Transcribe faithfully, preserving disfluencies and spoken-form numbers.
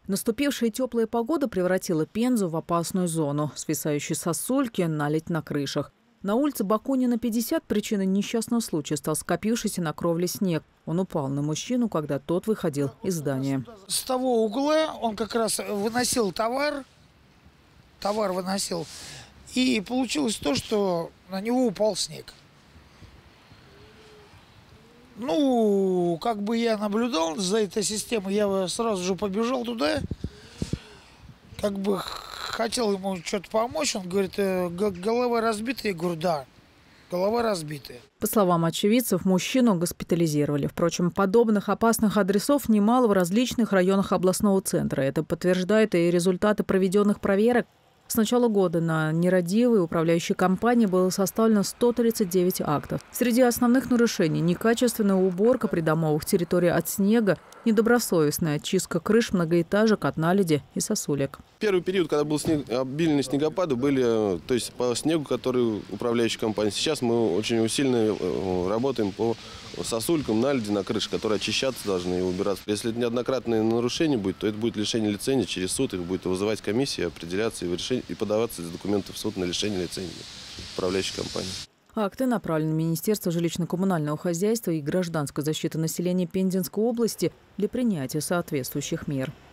Наступившая теплая погода превратила Пензу в опасную зону. Свисающие сосульки, наледь на крышах. На улице Бакунина, пятьдесят, причиной несчастного случая стал скопившийся на кровле снег. Он упал на мужчину, когда тот выходил из здания. С того угла он как раз выносил товар, товар выносил, и получилось то, что на него упал снег. Ну, как бы я наблюдал за этой системой, я сразу же побежал туда, как бы хотел ему что-то помочь, он говорит, голова разбита, я говорю, да, голова разбитая. По словам очевидцев, мужчину госпитализировали. Впрочем, подобных опасных адресов немало в различных районах областного центра. Это подтверждают и результаты проведенных проверок. С начала года на нерадивой управляющей компании было составлено сто тридцать девять актов. Среди основных нарушений – некачественная уборка придомовых территорий от снега, недобросовестная очистка крыш многоэтажек от наледи и сосулек. Первый период, когда был снег, обильные снегопады, были, то есть по снегу, который управляющая компания. Сейчас мы очень усиленно работаем по сосулькам, наледи на крыше, которые очищаться должны и убираться. Если неоднократное нарушение будет, то это будет лишение лицензии. Через суд их будет вызывать комиссия, определяться и, решение, и подаваться документы в суд на лишение лицензии управляющей компании. Акты направлены в Министерство жилищно-коммунального хозяйства и гражданской защиты населения Пензенской области для принятия соответствующих мер.